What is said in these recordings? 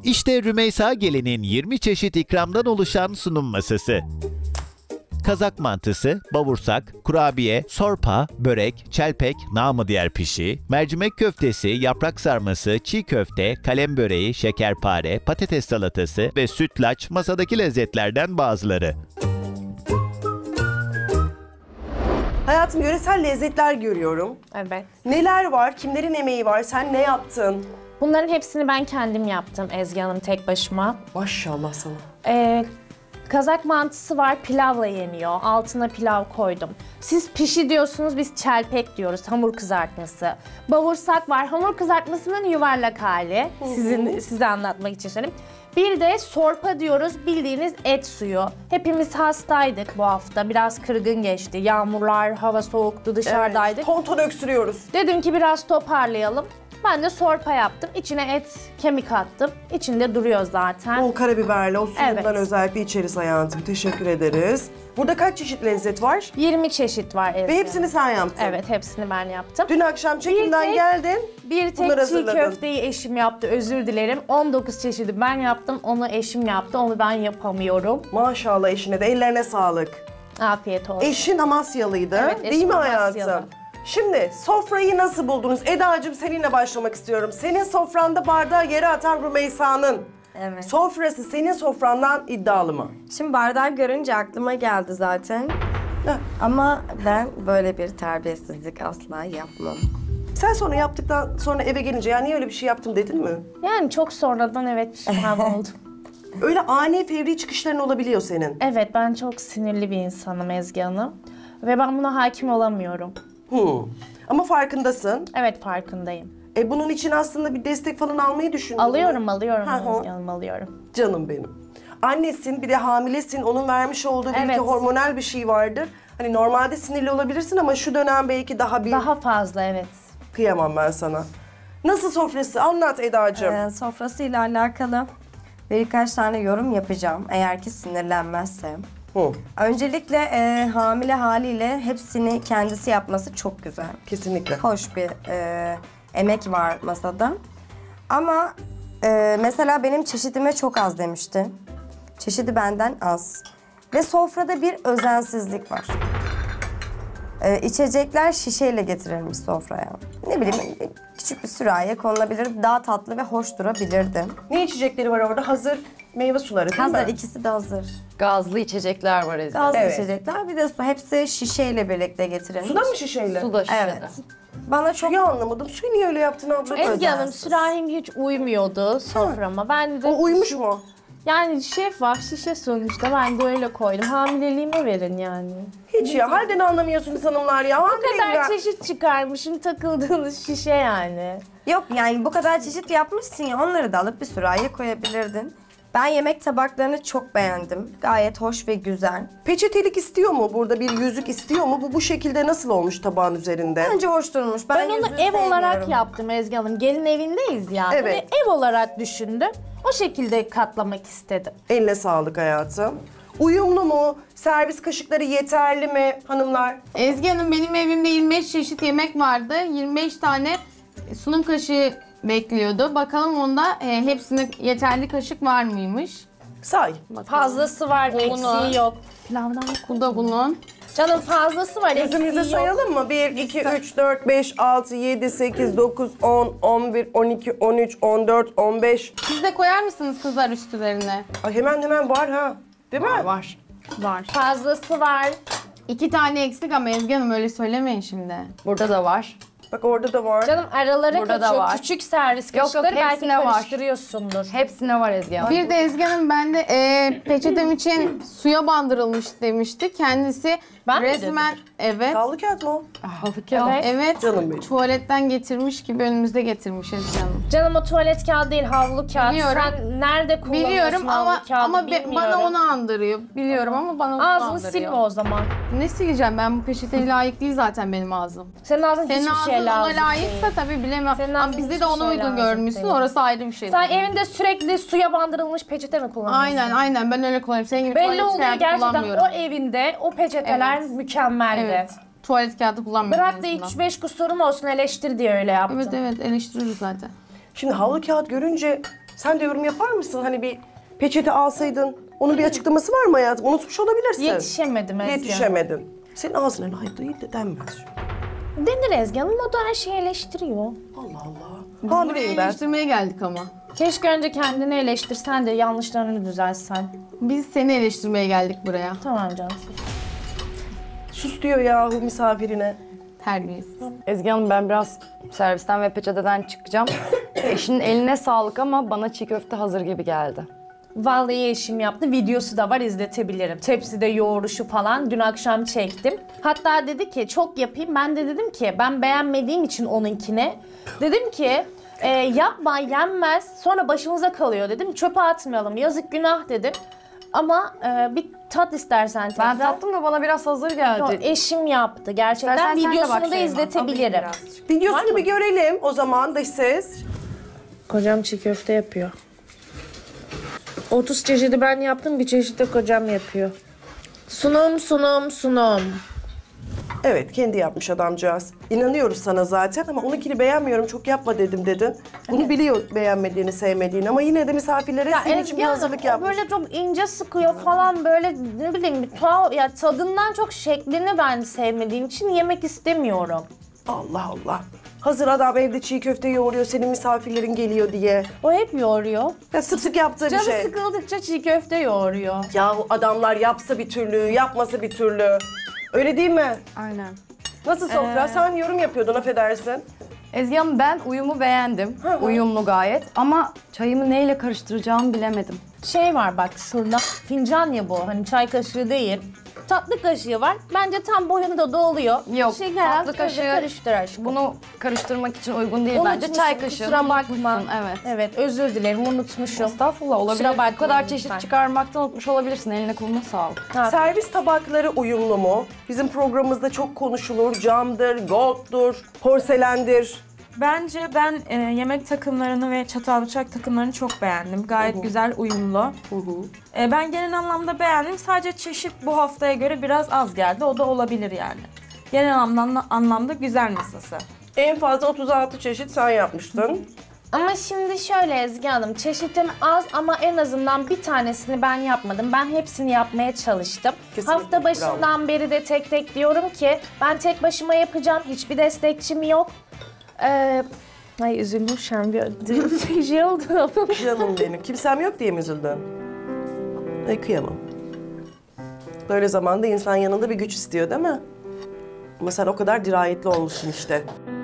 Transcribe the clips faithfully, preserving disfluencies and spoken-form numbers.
İşte Rümeysa Gelin'in yirmi çeşit ikramdan oluşan sunum masası. Kazak mantısı, bavursak, kurabiye, sorpa, börek, çelpek, namı diğer pişi, mercimek köftesi, yaprak sarması, çiğ köfte, kalem böreği, şekerpare, patates salatası ve sütlaç masadaki lezzetlerden bazıları. Hayatım, yöresel lezzetler görüyorum. Evet. Neler var? Kimlerin emeği var? Sen ne yaptın? Bunların hepsini ben kendim yaptım Ezgi Hanım, tek başıma. Maşallah sana. Ee, Kazak mantısı var, pilavla yeniyor. Altına pilav koydum. Siz pişi diyorsunuz, biz çelpek diyoruz, hamur kızartması. Bavursak var, hamur kızartmasının yuvarlak hali. Sizin size anlatmak için söyleyeyim. Bir de sorpa diyoruz, bildiğiniz et suyu. Hepimiz hastaydık bu hafta, biraz kırgın geçti. Yağmurlar, hava soğuktu, dışarıdaydık. Evet, ton ton öksürüyoruz. Dedim ki biraz toparlayalım. Ben de sorpa yaptım. İçine et, kemik attım. İçinde duruyor zaten. Bol karabiberle, o suyundan Evet. özellikle içeriz hayatım. Teşekkür ederiz. Burada kaç çeşit lezzet var? yirmi çeşit var Ezgi. Ve hepsini sen yaptın. Evet, hepsini ben yaptım. Dün akşam çekimden tek- geldin. Bir tek bunları çiğ hazırladın. köfteyi eşim yaptı, özür dilerim. on dokuz çeşidi ben yaptım, onu eşim yaptı. Onu ben yapamıyorum. Maşallah eşine de, ellerine sağlık. Afiyet olsun. Eşin Amasyalıydı, Evet, değil eşim mi Amasyalı. hayatım? Şimdi sofrayı nasıl buldunuz? Eda'cığım, seninle başlamak istiyorum. Senin sofranda bardağı yere atan Rümeysa'nın Evet. sofrası senin sofrandan iddialı mı? Şimdi bardağı görünce aklıma geldi zaten. Heh. Ama ben böyle bir terbiyesizlik asla yapmam. Sen sonra yaptıktan sonra eve gelince ya niye öyle bir şey yaptım dedin mi? Yani çok sonradan evet pişman oldum. Öyle ani fevri çıkışların olabiliyor senin. Evet, ben çok sinirli bir insanım Ezgi Hanım. Ve ben buna hakim olamıyorum. Hmm. Ama farkındasın. Evet, farkındayım. E bunun için aslında bir destek falan almayı düşündün mü? Alıyorum, alıyorum Hı hı. Ezgi Hanım, alıyorum. Canım benim. Annesin, bir de hamilesin. Onun vermiş olduğu belki Evet. hormonal bir şey vardır. Hani normalde sinirli olabilirsin ama şu dönem belki daha bir... Daha fazla, evet. Kıyamam ben sana. Nasıl sofrası? Anlat Eda'cığım. Ee, sofrasıyla alakalı birkaç tane yorum yapacağım. Eğer ki sinirlenmezsem. Hı, Öncelikle e, hamile haliyle hepsini kendisi yapması çok güzel. kesinlikle. Hoş bir e, emek var masada. Ama e, mesela benim çeşidime çok az demişti. Çeşidi benden az. Ve sofrada bir özensizlik var. E, içecekler şişeyle getirilmiş sofraya. Ne bileyim, küçük bir sürahiye konulabilir, daha tatlı ve hoş durabilirdi. Ne içecekleri var orada? Hazır meyve suları değil Hazır, mi? ikisi de hazır. Gazlı içecekler var Ezgi. Gazlı Evet. içecekler, bir de su. Hepsi şişeyle birlikte getirilmiş. Suda mı şişeyle? Suda şişede. Evet. Bana çok Suyu anlamadım. Suyu niye öyle yaptın abla? Çok Ezgi Hanım, özensiz. sürahim hiç uymuyordu soframa. Ben de O uymuş mu? yani şeffaf şişe sonuçta, ben de öyle koydum. Hamileliğime verin yani. Hiç ya. Halden anlamıyorsunuz hanımlar ya. Bu Hamileyim kadar ben. çeşit çıkarmışım, takıldığınız şişe yani. Yok yani bu kadar çeşit yapmışsın ya, onları da alıp bir sürahiye koyabilirdin. Ben yemek tabaklarını çok beğendim. Gayet hoş ve güzel. Peçetelik istiyor mu? Burada bir yüzük istiyor mu? Bu bu şekilde nasıl olmuş tabağın üzerinde? Bence hoş durmuş. Ben, Ben onu yüzüğü ev olarak sevmiyorum. yaptım Ezgi Hanım. Gelin evindeyiz ya. Evet. Bunu ev olarak düşündüm. O şekilde katlamak istedim. Eline sağlık hayatım. Uyumlu mu? Servis kaşıkları yeterli mi hanımlar? Ezgi Hanım, benim evimde yirmi beş çeşit yemek vardı. yirmi beş tane sunum kaşığı bekliyordu. Bakalım onda e, hepsine yeterli kaşık var mıymış? Say. Fazlası var, eksiği yok. Pilavdan Bu da bunun. Canım fazlası var, Gözümüze eksiği yok. sayalım mı? bir, iki, üç, dört, beş, altı, yedi, sekiz, dokuz, on, on bir, on iki, on üç, on dört, on beş. Siz de koyar mısınız kızlar üstlerine? Ay hemen hemen var ha. Değil mi? Var. Var. Fazlası var. İki tane eksik ama Ezgi Hanım öyle söylemeyin şimdi. Burada da var. Bak orada da var. Canım aralara Burada da kaçıyor. var. Küçük servis yok, kaşıkları belki hepsine var. karıştırıyorsundur. Hepsine var Ezgi Hanım. Bir de Ezgi Hanım, ben de e, peçetem için suya bandırılmış demişti. Kendisi Ben mi resmen evet. Havlu kağıt mı o? Halı kağıt. Evet. Evet. Canım benim. Tuvaletten getirmiş gibi önümüzde getirmiş Ezgi Hanım. Canım o tuvalet kağıdı değil, havlu kağıt. Biliyorum. Sen nerede kullanıyorsun Biliyorum havlu ama kağıdı ama be- bilmiyorum. bana onu andırıyor. Biliyorum ama bana onu Ağzını andırıyor. silme o zaman. Ne sileceğim, ben bu peçeteye layık değil zaten benim ağzım. Senin ağzın Senin hiçbir ağzın şey ona lazım layıksa değil. tabii bilemem. Senin Ama ağzın bizde de hiçbir onu şey uygun lazım görmüşsün, değil. orası ayrı bir şey. Sen evinde sürekli suya bandırılmış peçete mi kullanıyorsun? Aynen aynen, ben öyle kullanıyorum. Senin gibi Belli tuvalet oluyor kağıdı gerçekten, kullanmıyorum. o evinde o peçeteler Evet. mükemmeldi. Evet. Tuvalet kağıdı kullanmıyorum. Bırak en da azından. üç beş kusurum olsun, eleştir diye öyle yaptım. Evet evet, eleştiriyoruz zaten. Şimdi havlu kağıt görünce Sen de yorum yapar mısın? Hani bir peçete alsaydın, onun bir açıklaması var mı hayatım? Unutmuş olabilirsin. Yetişemedim Ezgi Hanım. Yetişemedin. Senin ağzına layık değil de denmez. Denir Ezgi Hanım, o da her şeyi eleştiriyor. Allah Allah. Biz Hamileyim buraya ben. eleştirmeye geldik ama. Keşke önce kendini eleştirsen de yanlışlarını düzeltsen. Biz seni eleştirmeye geldik buraya. Tamam canım, sus. Sus diyor yahu misafirine. Terbiyesiz. Ezgi Hanım ben biraz servisten ve peçeteden çıkacağım. Eşinin eline sağlık ama bana çiğ köfte hazır gibi geldi. Vallahi eşim yaptı. Videosu da var, izletebilirim. Tepside yoğuruşu falan dün akşam çektim. Hatta dedi ki çok yapayım. Ben de dedim ki ben beğenmediğim için onunkine. Dedim ki e, yapma yenmez. Sonra başımıza kalıyor dedim. Çöpe atmayalım. Yazık günah dedim. Ama e, bir tat istersen tekrar. Ben tattım da bana biraz hazır geldi. Eşim yaptı gerçekten. İstersen sen de Videosunu bak da Şeyma. izletebilirim. Videosunu bir görelim o zaman dış ses. Kocam çiğ köfte yapıyor. otuz çeşidi ben yaptım, bir çeşit de kocam yapıyor. Sunum sunum sunum. Evet, kendi yapmış adamcağız. İnanıyoruz sana zaten ama onunkini beğenmiyorum, çok yapma dedim dedin. Bunu biliyor beğenmediğini, sevmediğini ama yine de misafirlere senin için bir Hanım, hazırlık o yapmış. böyle çok ince sıkıyor falan, böyle ne bileyim bir tuhaf, ya tadından çok şeklini ben sevmediğim için yemek istemiyorum. Allah Allah. Hazır adam evde çiğ köfte yoğuruyor, senin misafirlerin geliyor diye. O hep yoğuruyor. Ya sık sık yaptığı bir Canı şey. sıkıldıkça çiğ köfte yoğuruyor. Yahu adamlar yapsa bir türlü, yapmasa bir türlü. Öyle değil mi? Aynen. Nasıl sofra? Sen yorum yapıyordun, affedersin. Ezgi Hanım ben uyumu beğendim. Uyumlu gayet ama çayımı neyle karıştıracağımı bilemedim. Şey var bak şurada, fincan ya bu, hani çay kaşığı değil. Tatlı kaşığı var. Bence tam boyunda da oluyor. Yok, Şeker tatlı az, kaşığı karıştır aşkım. bunu karıştırmak için uygun değil bence. Unutmuşum, Çay kaşığı. kusura bakma. unutmuşsun, Evet. Evet, özür dilerim, unutmuşum. Estağfurullah olabilir. Kusura bakma Bu kadar lütfen. çeşit çıkarmaktan unutmuş olabilirsin. Eline koluna sağlık. Servis tabakları uyumlu mu? Bizim programımızda çok konuşulur. Camdır, golddur, porselendir. Bence ben e, yemek takımlarını ve çatal bıçak takımlarını çok beğendim. Gayet güzel, uyumlu. E, ben genel anlamda beğendim. Sadece çeşit bu haftaya göre biraz az geldi. O da olabilir yani. Genel anlamda, anlamda güzel masası. En fazla otuz altı çeşit sen yapmıştın. Ama şimdi şöyle Ezgi Hanım, çeşitim az ama en azından bir tanesini ben yapmadım. Ben hepsini yapmaya çalıştım. Kesinlikle, Hafta başından beri de tek tek diyorum ki ben tek başıma yapacağım. Hiçbir destekçim yok. Ee, ay üzüldüm şu an, bir şey oldu. Canım benim. Kimsem yok diye mi üzüldün? Ay kıyamam. Böyle zamanda insan yanında bir güç istiyor değil mi? Ama sen o kadar dirayetli olmuşsun işte.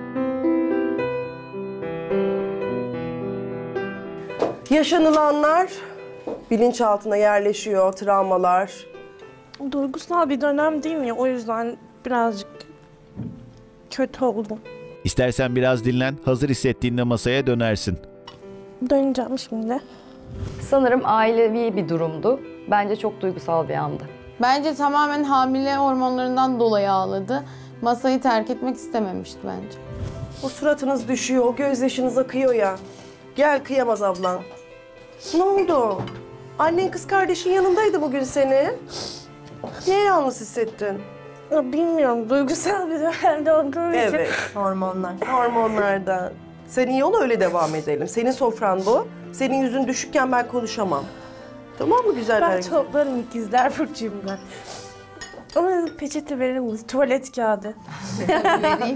Yaşanılanlar bilinçaltına yerleşiyor, travmalar. Duygusal bir dönem değil mi? O yüzden birazcık kötü oldum. İstersen biraz dinlen, hazır hissettiğinde masaya dönersin. Döneceğim şimdi. Sanırım ailevi bir durumdu. Bence çok duygusal bir andı. Bence tamamen hamile hormonlarından dolayı ağladı. Masayı terk etmek istememişti bence. O suratınız düşüyor, o gözyaşınız akıyor ya. Gel kıyamaz ablan. Ne oldu? Annen kız kardeşin yanındaydı bugün seni. Niye yalnız hissettin? Ya bilmiyorum, duygusal bir dönemde olduğum için. Evet, Hormonlar. hormonlardan. Sen iyi ol öyle devam edelim. Senin sofran bu. Senin yüzün düşükken ben konuşamam. Tamam mı güzel Ben herkes? toplarım, ikizler burcuyum ben. Ama peçete verir misin? Tuvalet kağıdı. Vereyim.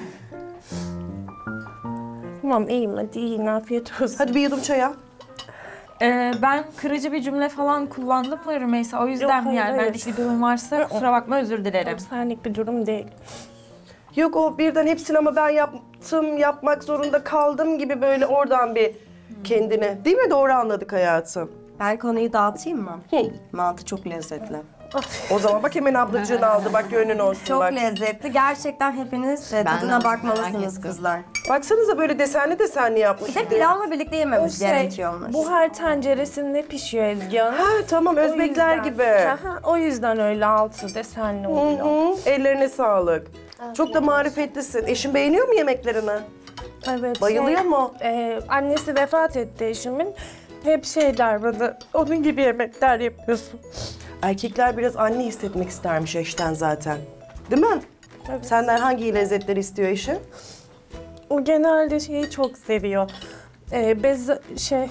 Tamam iyiyim, hadi iyi, afiyet olsun. Hadi bir yudum çaya. Ee, ben kırıcı bir cümle falan kullandım mı Rümeysa? O yüzden Yok, hayır, yani hayır. benlik bir durum varsa kusura bakma, özür dilerim. Senlik bir durum değil. Yok o birden hepsini ama ben yaptım, yapmak zorunda kaldım gibi böyle oradan bir kendine. Değil mi? Doğru anladık hayatım. Ben konuyu dağıtayım mı? Hı. Mantı çok lezzetli. O zaman bak hemen ablacığın aldı. Bak gönlün olsun Çok bak. lezzetli. Gerçekten hepiniz e, tadına aldım, bakmalısınız merak ettim. kızlar. Baksanıza böyle desenli desenli yapmış. Bir de pilavla birlikte yememiş, Şey, gerekiyor olmuş. buhar tenceresinde pişiyor Ezgi Hanım. Ha tamam Özbekler O yüzden- gibi. Aha, o yüzden öyle altı desenli Hı oluyor. hı, ellerine sağlık. Çok da marifetlisin. Eşin beğeniyor mu yemeklerini? Evet. Bayılıyor şey, mu? e, annesi vefat etti eşimin. Hep şey der bana, onun gibi yemekler yapıyorsun. Erkekler biraz anne hissetmek istermiş eşten zaten. Değil mi? Evet. Senden hangi lezzetleri istiyor eşin? O genelde şeyi çok seviyor. Ee, bez şey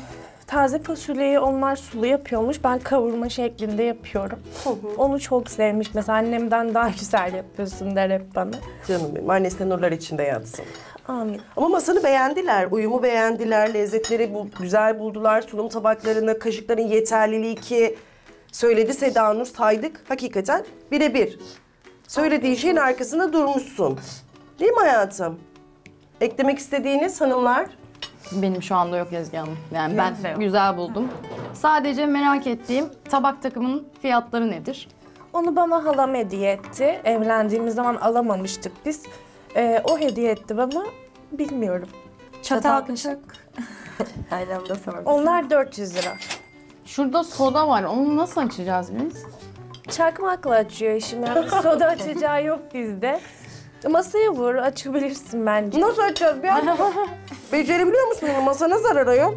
Taze fasulyeyi onlar sulu yapıyormuş. Ben kavurma şeklinde yapıyorum. Onu çok sevmiş. Mesela annemden daha güzel yapıyorsun der hep bana. Canım benim, annesine nurlar içinde yatsın. Amin. Ama masanı beğendiler, uyumu beğendiler, lezzetleri bu, güzel buldular, sunum tabaklarını, kaşıkların yeterliliği ki söyledi Seda Nur, saydık hakikaten birebir. Söylediği şeyin arkasında durmuşsun. Değil mi hayatım? Eklemek istediğiniz hanımlar? Benim şu anda yok Ezgi Hanım. Yani Benim de ben yok. güzel buldum. Sadece merak ettiğim tabak takımının fiyatları nedir? Onu bana halam hediye etti. Evlendiğimiz zaman alamamıştık biz. Ee, o hediye etti bana. Bilmiyorum. Çatal kaşık. Aynı anda sordum. Onlar dört yüz lira. Şurada soda var. Onu nasıl açacağız biz? Çakmakla açıyor eşim. Yani soda açacağı yok bizde. Masaya vur, açabilirsin bence. Nasıl açacağız bir an? Becerebiliyor musun bunu? Masana zarar ayol.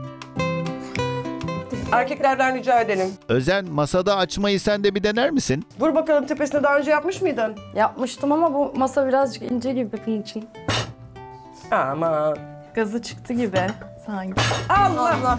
Erkeklerden rica edelim. Özen, masada açmayı sen de bir dener misin? Vur bakalım, tepesine daha önce yapmış mıydın? Yapmıştım ama bu masa birazcık ince gibi bunun için. Aman. Gazı çıktı gibi sanki. Allah! Allah.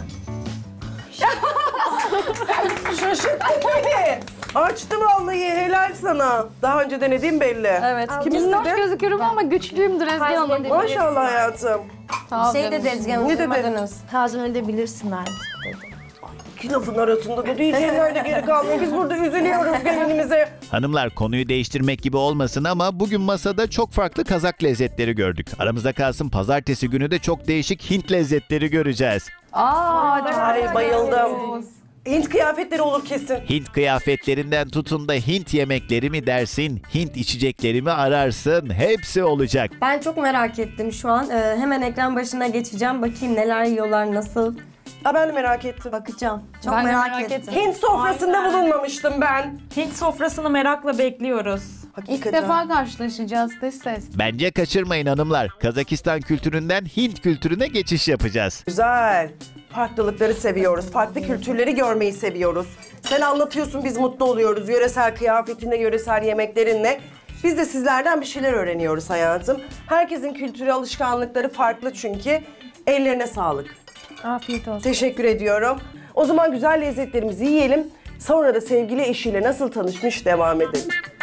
Şaşırttın beni. Açtı vallahi, helal sana. Daha önce denediğim belli. Evet. Kim Minnoş istedi? gözüküyorum ama güçlüyümdür Ezgi Hanım. Maşallah hayatım. Sağ ol Şey canım. de Ezgi Hanım, Ne dedi? duymadınız. Tazmin edebilirsin ben. İki lafın arasında da diyeceğin öyle geri kalmıyor. Biz burada üzülüyoruz gelinimize. Hanımlar, konuyu değiştirmek gibi olmasın ama bugün masada çok farklı Kazak lezzetleri gördük. Aramızda kalsın, pazartesi günü de çok değişik Hint lezzetleri göreceğiz. Aa, çok Ay bayıldım. Hint kıyafetleri olur kesin. Hint kıyafetlerinden tutun da Hint yemekleri mi dersin, Hint içecekleri mi ararsın, hepsi olacak. Ben çok merak ettim şu an. Ee, hemen ekran başına geçeceğim. Bakayım neler yiyorlar, nasıl. Ha, ben de merak ettim. Bakacağım. Çok Ben de merak, merak ettim. ettim. Hint sofrasında bulunmamıştım ben. Hint sofrasını merakla bekliyoruz. İlk Hakikaten. defa karşılaşacağız dış ses. Bence kaçırmayın hanımlar. Kazakistan kültüründen Hint kültürüne geçiş yapacağız. Güzel. Farklılıkları seviyoruz. Farklı kültürleri görmeyi seviyoruz. Sen anlatıyorsun, biz mutlu oluyoruz. Yöresel kıyafetinle, yöresel yemeklerinle. Biz de sizlerden bir şeyler öğreniyoruz hayatım. Herkesin kültürü, alışkanlıkları farklı çünkü. Ellerine sağlık. Afiyet olsun. Teşekkür ediyorum. O zaman güzel lezzetlerimizi yiyelim. Sonra da sevgili eşiyle nasıl tanışmış devam edelim.